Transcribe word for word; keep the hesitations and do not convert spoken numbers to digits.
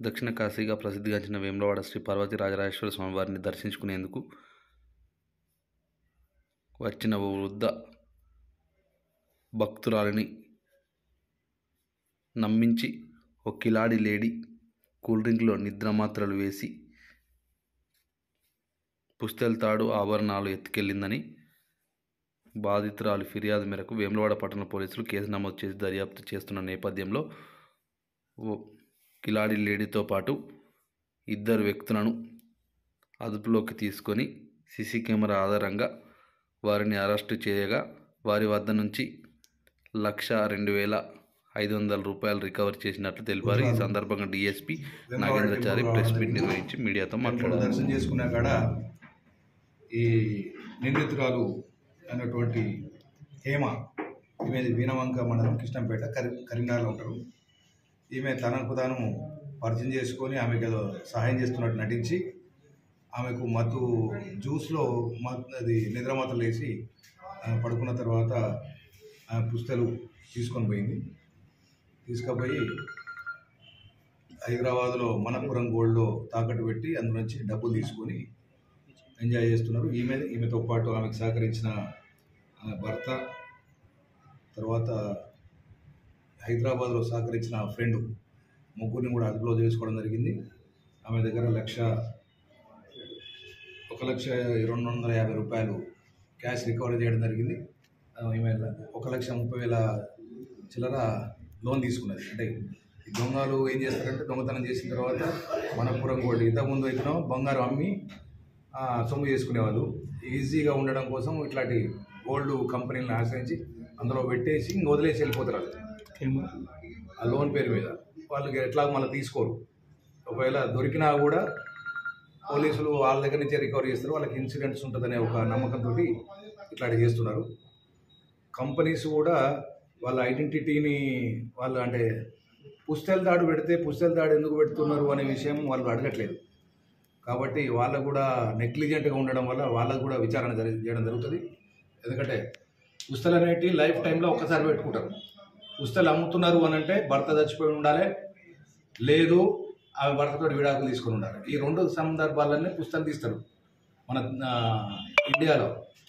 దక్షిణ కాశీగా ప్రసిద్ధిగాంచిన వేములవాడ శ్రీ పార్వతీ రాజరాజేశ్వర స్వామివారిని దర్శించుకునేందుకు వచ్చిన ఓ వృద్ధ భక్తురాలిని నమ్మించి ఓ కిలాడి లేడీ కూల్ డ్రింక్లో నిద్రమాత్రలు వేసి పుస్తెల తాడు ఆభరణాలు ఎత్తుకెళ్లిందని బాధితురాలి ఫిర్యాదు మేరకు వేములవాడ పట్టణ పోలీసులు కేసు నమోదు చేసి దర్యాప్తు చేస్తున్న నేపథ్యంలో ఓ కిలాడి లేడీతో పాటు ఇద్దరు వ్యక్తులను అదుపులోకి తీసుకొని సీసీ కెమెరా ఆధారంగా వారిని అరెస్టు చేయగా వారి వద్ద నుంచి లక్ష రెండు వేల ఐదు వందల రూపాయలు రికవర్ చేసినట్లు తెలిపారు. ఈ సందర్భంగా డిఎస్పీ నాగేంద్రచారి ప్రెస్ మీట్ నిర్వహించి మీడియాతో మాట్లాడారు. దర్శనం చేసుకున్న కాడ ఈ నిందితురాలు అయినటువంటి హేమ, ఈమె వీణవంక మండలం కృష్ణంపేట కరీ కరీంనగర్లో ఉంటారు. ఈమె తనకు తాను పరిచయం చేసుకొని ఆమెకు ఏదో సహాయం చేస్తున్నట్టు నటించి ఆమెకు మత్తు జ్యూస్లో మత్ అది నిద్రమాతలు వేసి పడుకున్న తర్వాత ఆమె పుస్తలు తీసుకొని పోయింది. తీసుకుపోయి హైదరాబాద్లో మనపురం గోల్డ్లో తాకట్టు పెట్టి అందులో నుంచి డబ్బులు తీసుకొని ఎంజాయ్ చేస్తున్నారు. ఈమె ఈమెతో పాటు ఆమెకు సహకరించిన భర్త, తర్వాత హైదరాబాద్లో సహకరించిన ఫ్రెండ్, ముగ్గురిని కూడా అదుపులో చేసుకోవడం జరిగింది. ఆమె దగ్గర లక్ష ఒక లక్ష రెండు వందల యాభై రూపాయలు క్యాష్ రికవరీ చేయడం జరిగింది. ఈమె ఒక లక్ష ముప్పై వేల చిల్లర లోన్ తీసుకున్నది. అంటే ఈ దొంగలు ఏం చేస్తారంటే దొంగతనం చేసిన తర్వాత మనపురం గోల్డ్ ఇంతకుముందు అయితేనో బంగారం అమ్మి సొమ్ము చేసుకునేవాళ్ళు. ఈజీగా ఉండడం కోసం ఇట్లాంటి గోల్డ్ కంపెనీలను ఆశ్రయించి అందులో పెట్టేసి ఇంక వదిలేసి వెళ్ళిపోతారు. ఆ లోన్ పేరు మీద వాళ్ళకి ఎట్లా మళ్ళీ తీసుకోరు. ఒకవేళ దొరికినా కూడా పోలీసులు వాళ్ళ దగ్గర నుంచే రికవరీ చేస్తారు. వాళ్ళకి ఇన్సూరెన్స్ ఉంటుందనే ఒక నమ్మకంతో ఇట్లాంటి చేస్తున్నారు. కంపెనీస్ కూడా వాళ్ళ ఐడెంటిటీని వాళ్ళు అంటే పుస్తెల తాడు పెడితే పుస్తెల తాడు ఎందుకు పెడుతున్నారు అనే విషయం వాళ్ళు అడగట్లేదు. కాబట్టి వాళ్ళకు కూడా నెగ్లిజెంట్గా ఉండడం వల్ల వాళ్ళకు కూడా విచారణ జరి చేయడం జరుగుతుంది. ఎందుకంటే పుస్తలు అనేవి లైఫ్ టైంలో ఒక్కసారి పెట్టుకుంటారు. పుస్తలు అమ్ముతున్నారు అని అంటే భర్త చచ్చిపోయి ఉండాలి, లేదు ఆమె భర్తతో విడాకులు తీసుకొని ఉండాలి. ఈ రెండు సందర్భాలన్నీ పుస్తలు తీస్తారు మన ఇండియాలో.